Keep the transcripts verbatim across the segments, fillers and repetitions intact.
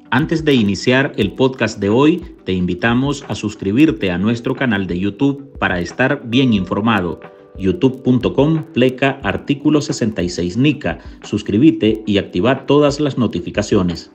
Antes de iniciar el podcast de hoy, te invitamos a suscribirte a nuestro canal de YouTube para estar bien informado. youtube punto com pleca artículo sesenta y seis Nica. Suscríbete y activa todas las notificaciones.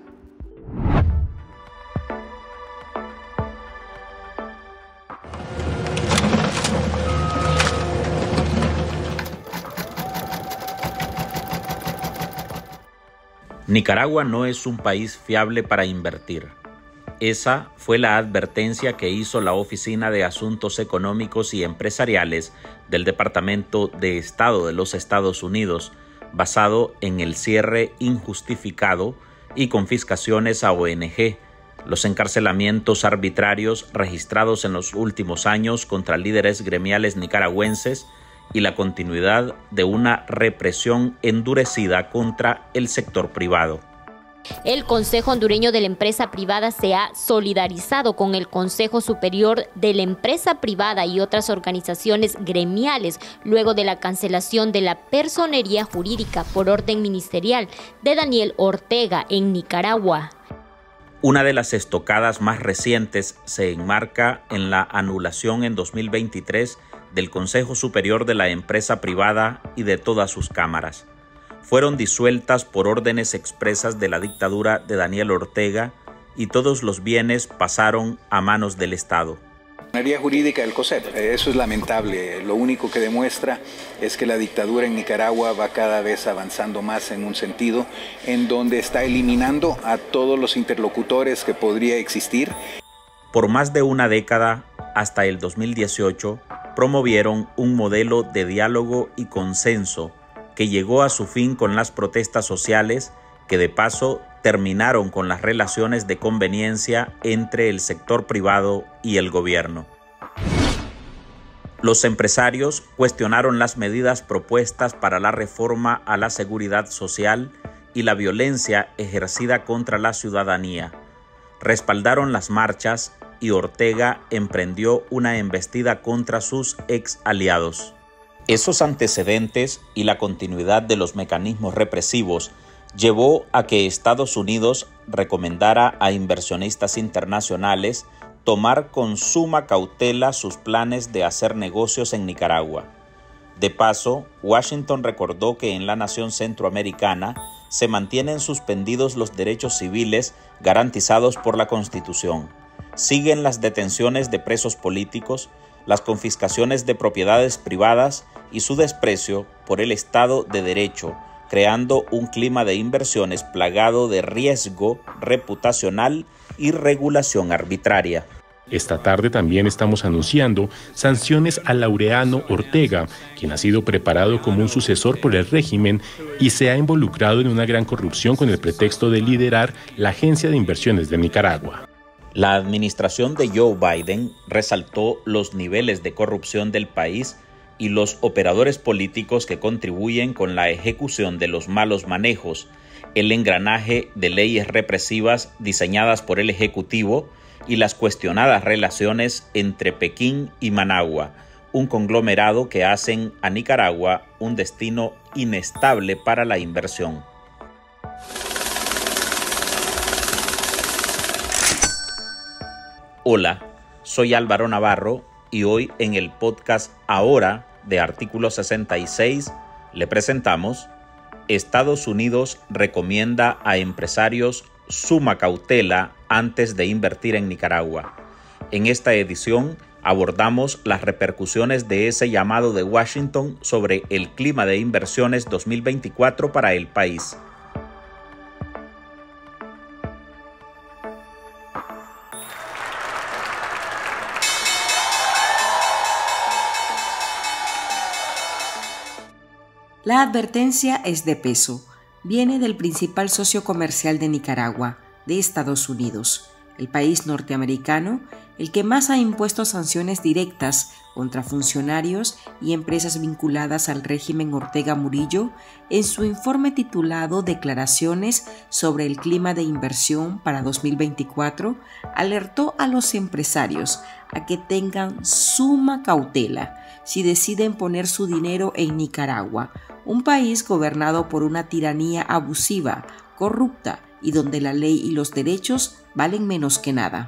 Nicaragua no es un país fiable para invertir. Esa fue la advertencia que hizo la Oficina de Asuntos Económicos y Empresariales del Departamento de Estado de los Estados Unidos, basado en el cierre injustificado y confiscaciones a O N Ge, los encarcelamientos arbitrarios registrados en los últimos años contra líderes gremiales nicaragüenses y la continuidad de una represión endurecida contra el sector privado. El Consejo Hondureño de la Empresa Privada se ha solidarizado con el Consejo Superior de la Empresa Privada y otras organizaciones gremiales luego de la cancelación de la personería jurídica por orden ministerial de Daniel Ortega en Nicaragua. Una de las estocadas más recientes se enmarca en la anulación en dos mil veintitrés del Consejo Superior de la Empresa Privada y de todas sus cámaras. Fueron disueltas por órdenes expresas de la dictadura de Daniel Ortega y todos los bienes pasaron a manos del Estado. La personería jurídica del COSEP, eso es lamentable. Lo único que demuestra es que la dictadura en Nicaragua va cada vez avanzando más en un sentido en donde está eliminando a todos los interlocutores que podría existir. Por más de una década, hasta el dos mil dieciocho, promovieron un modelo de diálogo y consenso que llegó a su fin con las protestas sociales que de paso terminaron con las relaciones de conveniencia entre el sector privado y el gobierno. Los empresarios cuestionaron las medidas propuestas para la reforma a la seguridad social y la violencia ejercida contra la ciudadanía. Respaldaron las marchas y Ortega emprendió una embestida contra sus ex aliados. Esos antecedentes y la continuidad de los mecanismos represivos llevó a que Estados Unidos recomendara a inversionistas internacionales tomar con suma cautela sus planes de hacer negocios en Nicaragua. De paso, Washington recordó que en la nación centroamericana se mantienen suspendidos los derechos civiles garantizados por la Constitución. Siguen las detenciones de presos políticos, las confiscaciones de propiedades privadas y su desprecio por el Estado de Derecho, creando un clima de inversiones plagado de riesgo reputacional y regulación arbitraria. Esta tarde también estamos anunciando sanciones a Laureano Ortega, quien ha sido preparado como un sucesor por el régimen y se ha involucrado en una gran corrupción con el pretexto de liderar la Agencia de Inversiones de Nicaragua. La administración de Joe Biden resaltó los niveles de corrupción del país y los operadores políticos que contribuyen con la ejecución de los malos manejos, el engranaje de leyes represivas diseñadas por el Ejecutivo y las cuestionadas relaciones entre Pekín y Managua, un conglomerado que hacen a Nicaragua un destino inestable para la inversión. Hola, soy Álvaro Navarro y hoy en el podcast Ahora de Artículo sesenta y seis le presentamos: Estados Unidos recomienda a empresarios suma cautela antes de invertir en Nicaragua. En esta edición abordamos las repercusiones de ese llamado de Washington sobre el clima de inversiones dos mil veinticuatro para el país. La advertencia es de peso. Viene del principal socio comercial de Nicaragua, de Estados Unidos, el país norteamericano, el que más ha impuesto sanciones directas contra funcionarios y empresas vinculadas al régimen Ortega Murillo. En su informe titulado Declaraciones sobre el clima de inversión para dos mil veinticuatro, alertó a los empresarios a que tengan suma cautela si deciden poner su dinero en Nicaragua, un país gobernado por una tiranía abusiva, corrupta y donde la ley y los derechos valen menos que nada.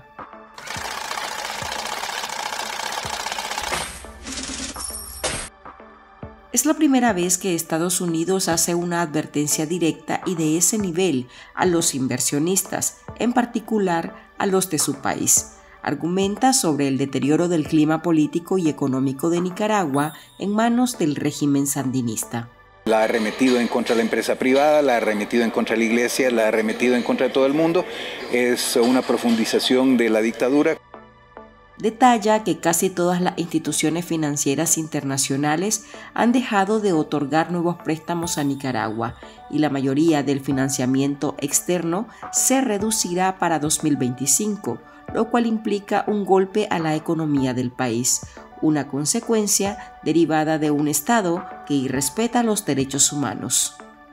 Es la primera vez que Estados Unidos hace una advertencia directa y de ese nivel a los inversionistas, en particular a los de su país. Argumenta sobre el deterioro del clima político y económico de Nicaragua en manos del régimen sandinista. La ha arremetido en contra de la empresa privada, la ha arremetido en contra de la iglesia, la ha arremetido en contra de todo el mundo. Es una profundización de la dictadura. Detalla que casi todas las instituciones financieras internacionales han dejado de otorgar nuevos préstamos a Nicaragua y la mayoría del financiamiento externo se reducirá para dos mil veinticinco, lo cual implica un golpe a la economía del país, una consecuencia derivada de un Estado que irrespeta los derechos humanos.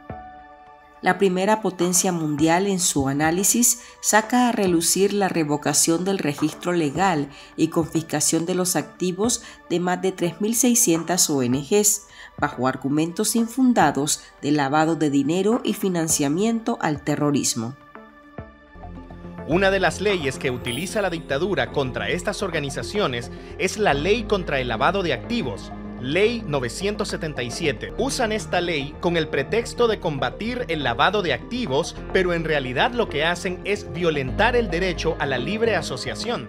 La primera potencia mundial en su análisis saca a relucir la revocación del registro legal y confiscación de los activos de más de tres mil seiscientas O N Ges, bajo argumentos infundados de lavado de dinero y financiamiento al terrorismo. Una de las leyes que utiliza la dictadura contra estas organizaciones es la Ley contra el Lavado de Activos, Ley novecientos setenta y siete. Usan esta ley con el pretexto de combatir el lavado de activos, pero en realidad lo que hacen es violentar el derecho a la libre asociación.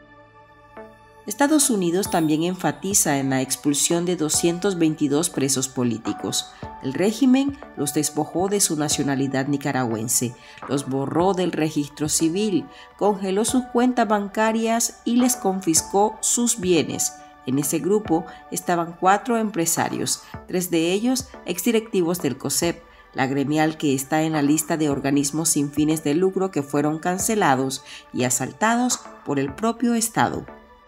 Estados Unidos también enfatiza en la expulsión de doscientos veintidós presos políticos. El régimen los despojó de su nacionalidad nicaragüense, los borró del registro civil, congeló sus cuentas bancarias y les confiscó sus bienes. En ese grupo estaban cuatro empresarios, tres de ellos exdirectivos del COSEP, la gremial que está en la lista de organismos sin fines de lucro que fueron cancelados y asaltados por el propio Estado.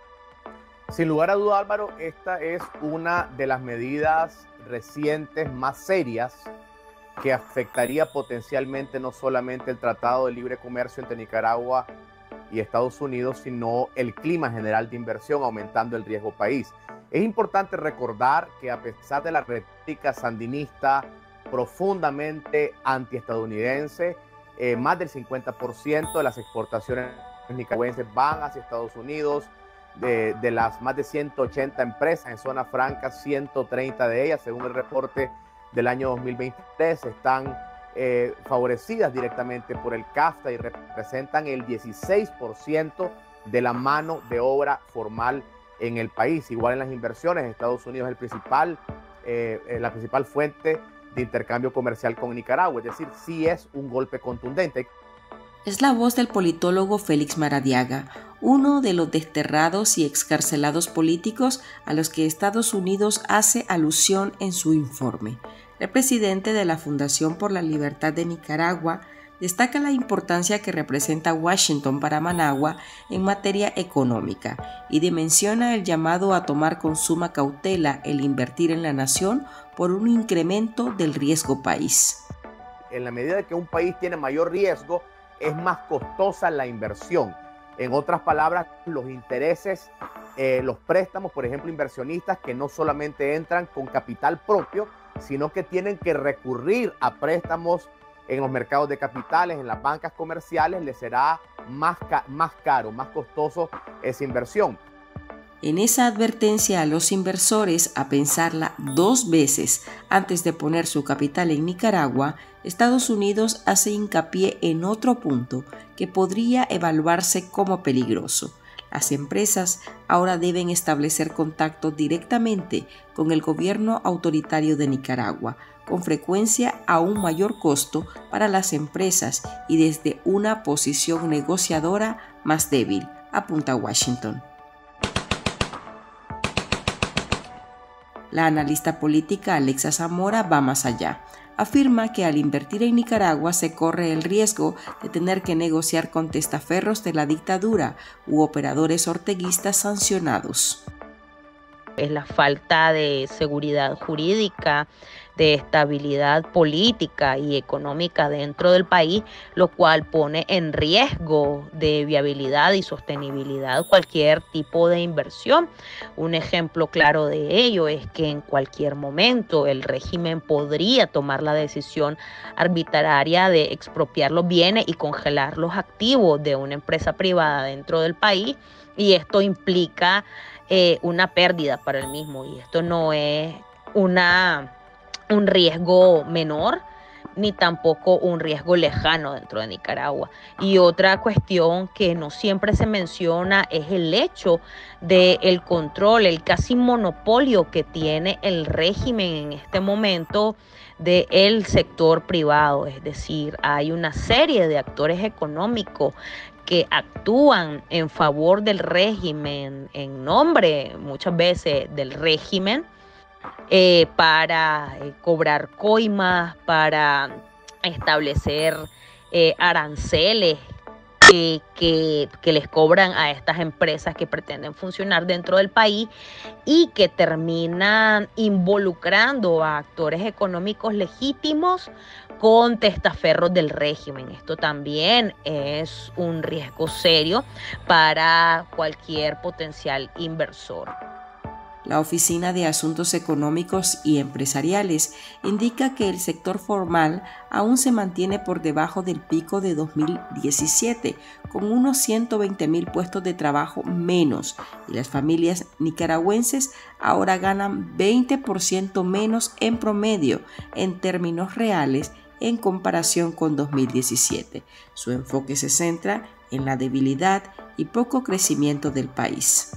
Sin lugar a duda, Álvaro, esta es una de las medidas recientes más serias que afectaría potencialmente no solamente el Tratado de Libre Comercio entre Nicaragua y Estados Unidos, sino el clima general de inversión, aumentando el riesgo país. Es importante recordar que a pesar de la retórica sandinista profundamente antiestadounidense, eh, más del cincuenta por ciento de las exportaciones nicaragüenses van hacia Estados Unidos. De, de las más de ciento ochenta empresas en zona franca, ciento treinta de ellas, según el reporte del año dos mil veintitrés, están Eh, favorecidas directamente por el CAFTA y representan el dieciséis por ciento de la mano de obra formal en el país. Igual en las inversiones, Estados Unidos es el principal, eh, la principal fuente de intercambio comercial con Nicaragua, es decir, sí es un golpe contundente. Es la voz del politólogo Félix Maradiaga, uno de los desterrados y excarcelados políticos a los que Estados Unidos hace alusión en su informe. El presidente de la Fundación por la Libertad de Nicaragua destaca la importancia que representa Washington para Managua en materia económica y dimensiona el llamado a tomar con suma cautela el invertir en la nación por un incremento del riesgo país. En la medida que un país tiene mayor riesgo, es más costosa la inversión. En otras palabras, los intereses, eh, los préstamos, por ejemplo, inversionistas que no solamente entran con capital propio, sino que tienen que recurrir a préstamos en los mercados de capitales, en las bancas comerciales, les será más, ca- más caro, más costoso esa inversión. En esa advertencia a los inversores a pensarla dos veces antes de poner su capital en Nicaragua, Estados Unidos hace hincapié en otro punto que podría evaluarse como peligroso. Las empresas ahora deben establecer contacto directamente con el gobierno autoritario de Nicaragua, con frecuencia a un mayor costo para las empresas y desde una posición negociadora más débil, apunta Washington. La analista política Alexa Zamora va más allá. Afirma que al invertir en Nicaragua se corre el riesgo de tener que negociar con testaferros de la dictadura u operadores orteguistas sancionados. Es la falta de seguridad jurídica, de estabilidad política y económica dentro del país, lo cual pone en riesgo de viabilidad y sostenibilidad cualquier tipo de inversión. Un ejemplo claro de ello es que en cualquier momento el régimen podría tomar la decisión arbitraria de expropiar los bienes y congelar los activos de una empresa privada dentro del país, y esto implica eh, una pérdida para el mismo, y esto no es una, un riesgo menor ni tampoco un riesgo lejano dentro de Nicaragua. Y otra cuestión que no siempre se menciona es el hecho del control, el casi monopolio que tiene el régimen en este momento del sector privado. Es decir, hay una serie de actores económicos que actúan en favor del régimen, en nombre muchas veces del régimen, Eh, para eh, cobrar coimas, para establecer eh, aranceles eh, que, que les cobran a estas empresas que pretenden funcionar dentro del país y que terminan involucrando a actores económicos legítimos con testaferros del régimen. Esto también es un riesgo serio para cualquier potencial inversor. La Oficina de Asuntos Económicos y Empresariales indica que el sector formal aún se mantiene por debajo del pico de dos mil diecisiete, con unos ciento veinte mil puestos de trabajo menos, y las familias nicaragüenses ahora ganan veinte por ciento menos en promedio en términos reales en comparación con dos mil diecisiete. Su enfoque se centra en la debilidad y poco crecimiento del país.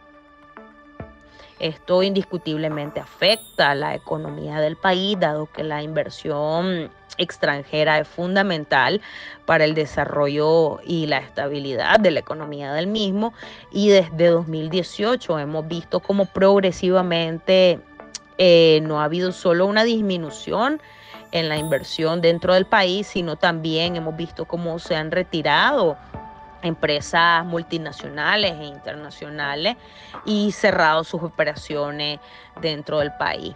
Esto indiscutiblemente afecta a la economía del país, dado que la inversión extranjera es fundamental para el desarrollo y la estabilidad de la economía del mismo. Y desde dos mil dieciocho hemos visto cómo progresivamente eh, no ha habido solo una disminución en la inversión dentro del país, sino también hemos visto cómo se han retirado empresas multinacionales e internacionales y cerrado sus operaciones dentro del país.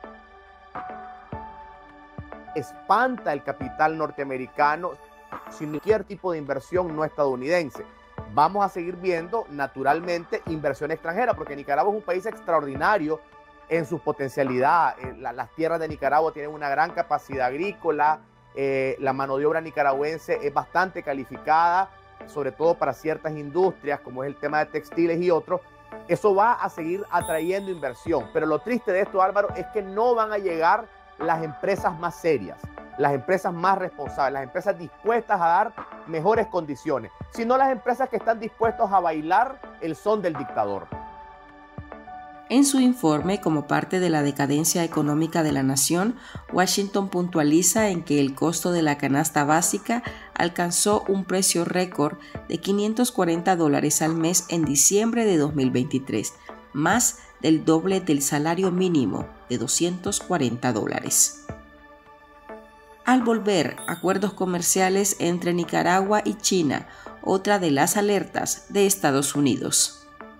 Espanta el capital norteamericano sin cualquier tipo de inversión no estadounidense. Vamos a seguir viendo naturalmente inversión extranjera, porque Nicaragua es un país extraordinario en su potencialidad. La, las tierras de Nicaragua tienen una gran capacidad agrícola, eh, la mano de obra nicaragüense es bastante calificada, sobre todo para ciertas industrias como es el tema de textiles y otros. Eso va a seguir atrayendo inversión, pero lo triste de esto, Álvaro, es que no van a llegar las empresas más serias, las empresas más responsables, las empresas dispuestas a dar mejores condiciones, sino las empresas que están dispuestas a bailar el son del dictador. En su informe, como parte de la decadencia económica de la nación, Washington puntualiza en que el costo de la canasta básica alcanzó un precio récord de quinientos cuarenta dólares al mes en diciembre de dos mil veintitrés, más del doble del salario mínimo de doscientos cuarenta dólares. Al volver, acuerdos comerciales entre Nicaragua y China, otra de las alertas de Estados Unidos.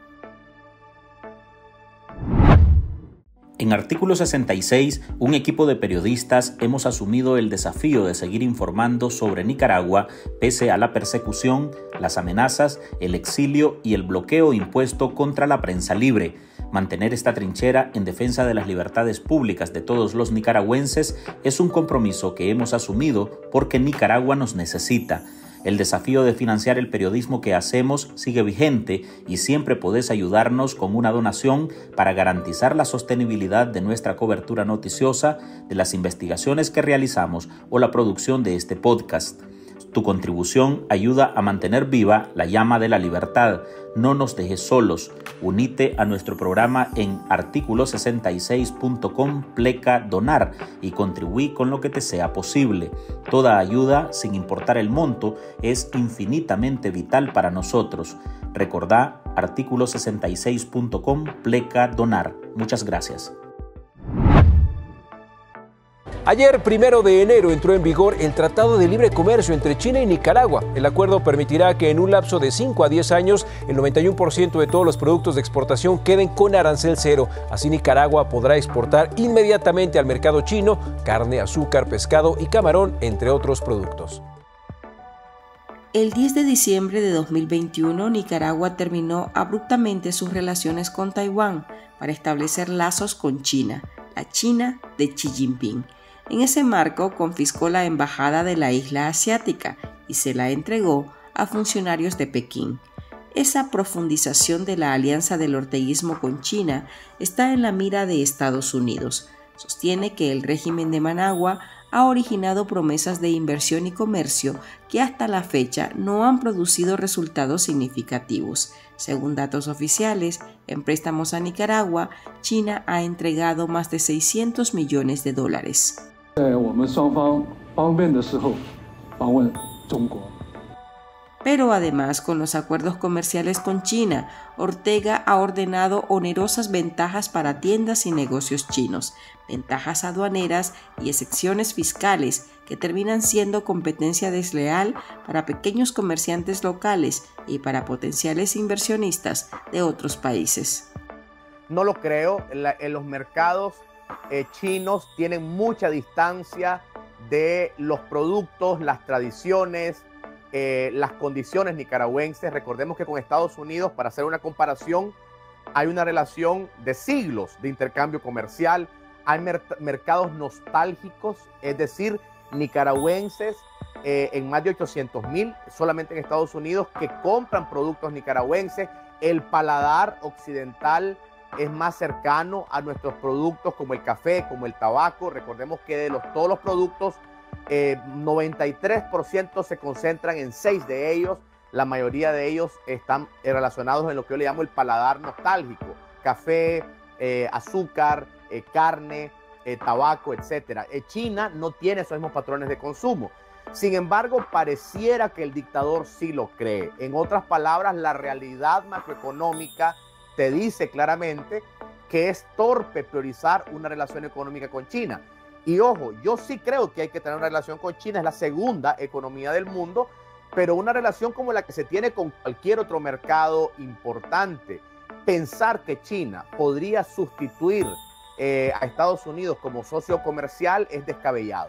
En Artículo sesenta y seis, un equipo de periodistas hemos asumido el desafío de seguir informando sobre Nicaragua pese a la persecución, las amenazas, el exilio y el bloqueo impuesto contra la prensa libre. Mantener esta trinchera en defensa de las libertades públicas de todos los nicaragüenses es un compromiso que hemos asumido porque Nicaragua nos necesita. El desafío de financiar el periodismo que hacemos sigue vigente y siempre podés ayudarnos con una donación para garantizar la sostenibilidad de nuestra cobertura noticiosa, de las investigaciones que realizamos o la producción de este podcast. Tu contribución ayuda a mantener viva la llama de la libertad. No nos dejes solos. Unite a nuestro programa en artículo sesenta y seis punto com pleca donar y contribuí con lo que te sea posible. Toda ayuda, sin importar el monto, es infinitamente vital para nosotros. Recordá artículo sesenta y seis punto com pleca donar. Muchas gracias. Ayer, primero de enero, entró en vigor el Tratado de Libre Comercio entre China y Nicaragua. El acuerdo permitirá que en un lapso de cinco a diez años, el noventa y uno por ciento de todos los productos de exportación queden con arancel cero. Así Nicaragua podrá exportar inmediatamente al mercado chino carne, azúcar, pescado y camarón, entre otros productos. El diez de diciembre de dos mil veintiuno, Nicaragua terminó abruptamente sus relaciones con Taiwán para establecer lazos con China, la China de Xi Jinping. En ese marco, confiscó la embajada de la isla asiática y se la entregó a funcionarios de Pekín. Esa profundización de la alianza del orteguismo con China está en la mira de Estados Unidos. Sostiene que el régimen de Managua ha originado promesas de inversión y comercio que hasta la fecha no han producido resultados significativos. Según datos oficiales, en préstamos a Nicaragua, China ha entregado más de seiscientos millones de dólares. Pero además, con los acuerdos comerciales con China, Ortega ha ordenado onerosas ventajas para tiendas y negocios chinos, ventajas aduaneras y excepciones fiscales que terminan siendo competencia desleal para pequeños comerciantes locales y para potenciales inversionistas de otros países. No lo creo, en, la, en los mercados eh, chinos tienen mucha distancia de los productos, las tradiciones, Eh, las condiciones nicaragüenses. Recordemos que con Estados Unidos, para hacer una comparación, hay una relación de siglos de intercambio comercial, hay mer mercados nostálgicos, es decir, nicaragüenses eh, en más de ochocientos mil solamente en Estados Unidos que compran productos nicaragüenses. El paladar occidental es más cercano a nuestros productos como el café, como el tabaco. Recordemos que de los, todos los productos, Eh, noventa y tres por ciento se concentran en seis de ellos. La mayoría de ellos están relacionados en lo que yo le llamo el paladar nostálgico: café, eh, azúcar, eh, carne, eh, tabaco, etcétera. Eh, China no tiene esos mismos patrones de consumo. Sin embargo, pareciera que el dictador sí lo cree. En otras palabras, la realidad macroeconómica te dice claramente que es torpe priorizar una relación económica con China. Y ojo, yo sí creo que hay que tener una relación con China, es la segunda economía del mundo, pero una relación como la que se tiene con cualquier otro mercado importante. Pensar que China podría sustituir eh, a Estados Unidos como socio comercial es descabellado.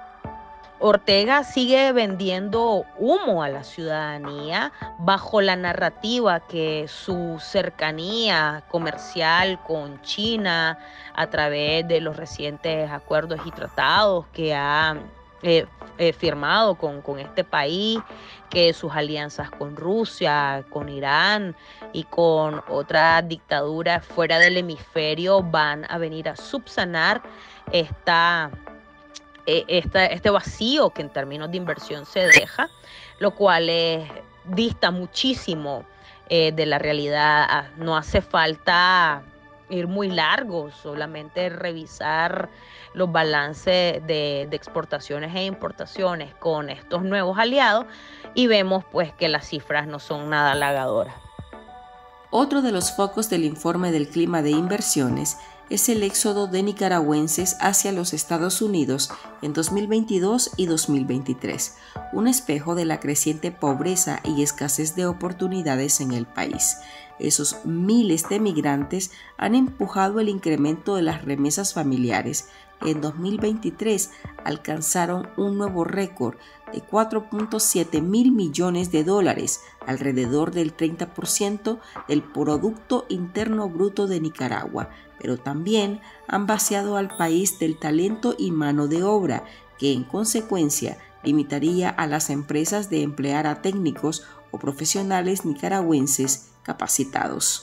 Ortega sigue vendiendo humo a la ciudadanía bajo la narrativa que su cercanía comercial con China a través de los recientes acuerdos y tratados que ha eh, eh, firmado con, con este país, que sus alianzas con Rusia, con Irán y con otras dictaduras fuera del hemisferio van a venir a subsanar esta Este, este vacío que en términos de inversión se deja, lo cual es, dista muchísimo eh, de la realidad. No hace falta ir muy largo, solamente revisar los balances de, de exportaciones e importaciones con estos nuevos aliados y vemos pues que las cifras no son nada halagadoras. Otro de los focos del informe del clima de inversiones es el éxodo de nicaragüenses hacia los Estados Unidos en dos mil veintidós y dos mil veintitrés, un espejo de la creciente pobreza y escasez de oportunidades en el país. Esos miles de migrantes han empujado el incremento de las remesas familiares, que en dos mil veintitrés alcanzaron un nuevo récord de cuatro punto siete mil millones de dólares, alrededor del treinta por ciento del Producto Interno Bruto de Nicaragua, pero también han vaciado al país del talento y mano de obra, que en consecuencia limitaría a las empresas de emplear a técnicos o profesionales nicaragüenses capacitados.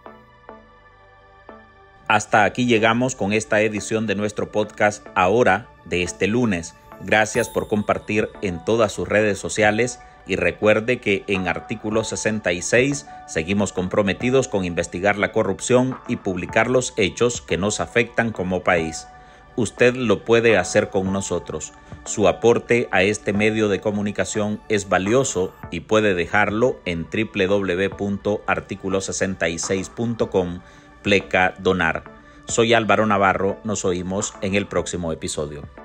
Hasta aquí llegamos con esta edición de nuestro podcast Ahora de este lunes. Gracias por compartir en todas sus redes sociales y recuerde que en Artículo sesenta y seis seguimos comprometidos con investigar la corrupción y publicar los hechos que nos afectan como país. Usted lo puede hacer con nosotros. Su aporte a este medio de comunicación es valioso y puede dejarlo en doble u doble u doble u punto artículo sesenta y seis punto com pleca donar. Soy Álvaro Navarro, nos oímos en el próximo episodio.